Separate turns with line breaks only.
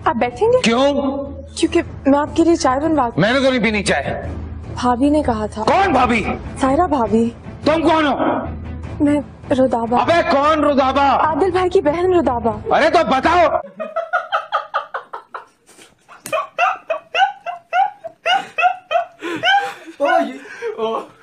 आप बैठेंगे?
क्यों?
क्योंकि मैं आपके लिए चाय बनवा।
मैंने तो नहीं पीनी चाय।
भाभी ने कहा था।
कौन भाभी?
सायरा भाभी।
तुम कौन हो?
मैं रुदाबा।
अबे कौन रुदाबा?
आदिल भाई की बहन रुदाबा।
अरे तो बताओ।
ओ